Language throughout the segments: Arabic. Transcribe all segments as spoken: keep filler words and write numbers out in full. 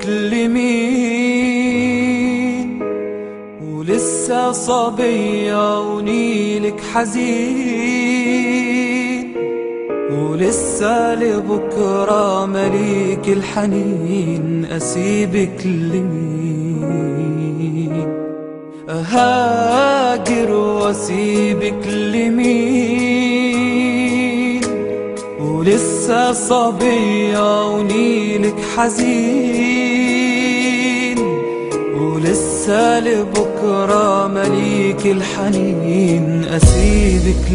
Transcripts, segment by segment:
لمين ولسه صبية ونيلك حزين، ولسه لبكرة مليك الحنين. أسيبك لمين؟ أهاجر وأسيبك لمين ولسه صبية ونيلك حزين، ولسه لبكرة مليك الحنين. أسيبك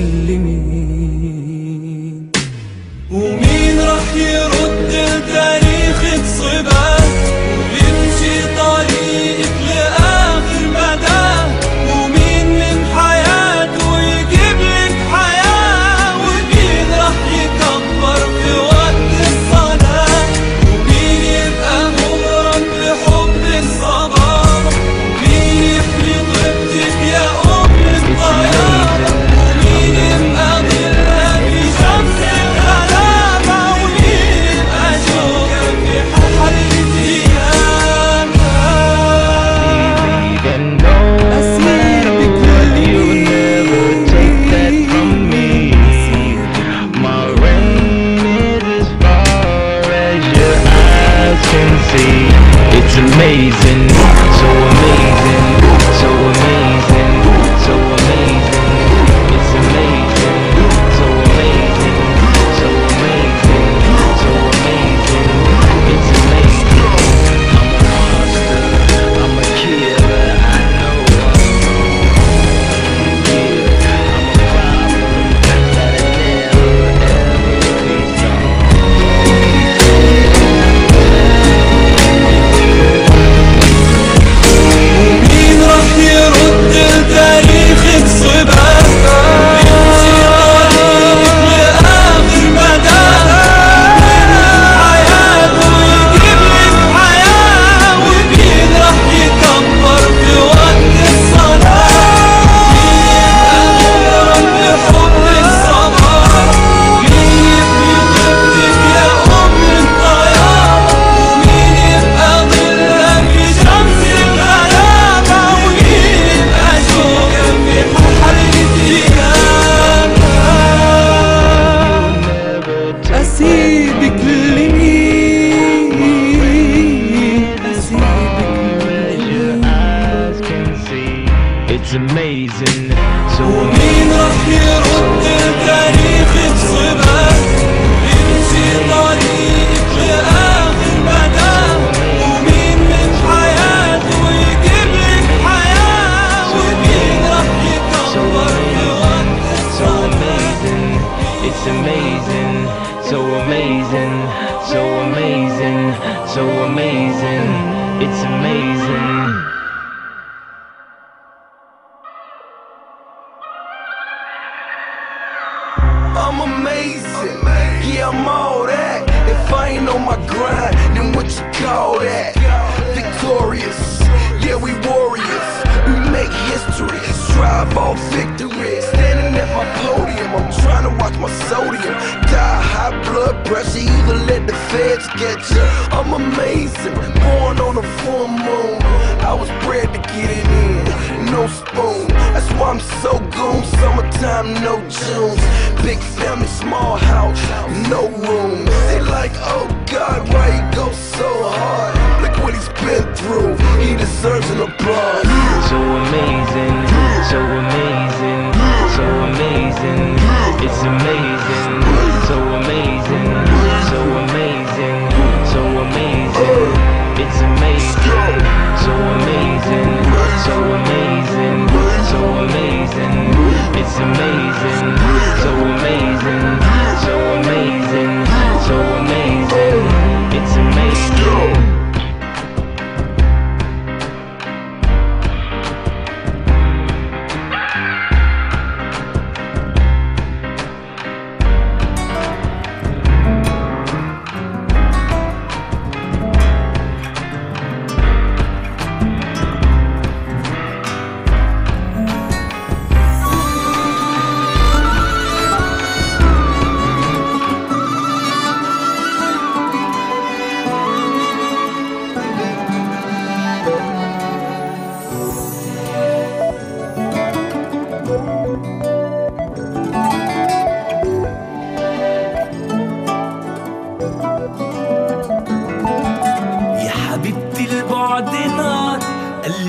لمين؟ ومين راح يرد لتاريخك صباه ويمشي طريقك لآخر مدى؟ ومين من حياته يجيب لك حياة؟ ومين راح يكبر في وقت الصلاة؟ ومين يبقى مغرم بحب الصباح؟ ومين يحمي طيبتك يا أم الطيار؟ ومين يبقى ظلها في شمس الغلابة؟ ومين يبقى شوكة في حرة أيامها؟ Even no matter what, you never take that from me. My rain is as far as your eyes can see. It's amazing, so amazing, so amazing, so amazing. It's amazing, so amazing, so amazing, so amazing. It's amazing. I'm a monster, I'm a killer, I know. Yeah, I'm a problem that'll never ever be solved. ومين راح يرد لتاريخك صباه ويمشي طريقك لآخر مدى؟ حياته يجيب لك حياة؟ ومين راح يكبر في وقت الصلاة؟ مين يبقى مغرم بحب الصباح؟ ومين يحمي طيبتك يا أم الطيار؟ ومين يبقى ظلها في شمس الغلابة؟ ومين يبقى شوكة في حرة أيامها؟ أسيبك لمين؟ أسيبك لمين؟ Eyes can see. It's amazing, so ومين راح يرد لتاريخك صباه ويمشي طريقك لآخر مدى؟ ومين من حياته يجيب لك حياة؟ ومين راح يكبر في وقت so الصلاة؟ amazing. It's amazing, so amazing, so amazing, so amazing. It's amazing. I'm amazing, yeah I'm all that. If I ain't on my grind, then what you call that? Victorious, yeah we warriors. We make history, strive all victory. Standing at my podium, I'm trying to watch my sodium. Die high blood pressure, either let the feds get you. I'm amazing, born on a full moon. I was bred to get it in, no spoon. That's why I'm so goon. Summertime, no Junes. Big family, small house, no room. They like, oh God, why he go so hard? Look what he's been through. He deserves an applause. So amazing, so amazing, so amazing. It's amazing, so amazing, so amazing, so amazing. It's amazing, so amazing, so amazing, so amazing. It's amazing, so amazing, so amazing, so amazing. It's amazing.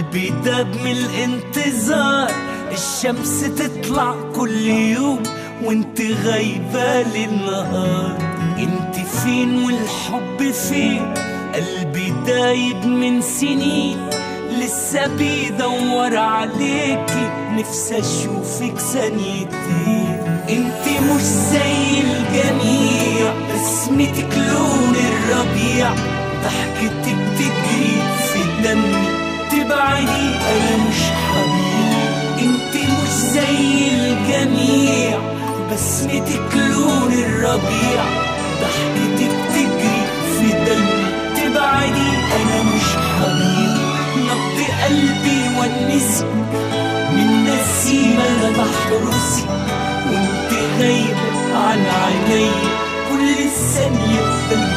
قلبي داب من الانتظار، الشمس تطلع كل يوم وانت غايبة للنهار. انت فين والحب فين؟ قلبي دايب من سنين لسه بيدور عليكي، نفسي اشوفك ثانيتين. انت مش زي الجميع، بسمتك لون الربيع، ضحكتك تجري في دمي، تبعدي انا مش حبيب. انت مش زي الجميع، بسمتك لون الربيع، ضحكتك تجري في دمي، تبعدي انا مش حبيب. نبض قلبي ونسي من نسيمة انا بحرسي، وانت غايبة عن عيني كل ثانية.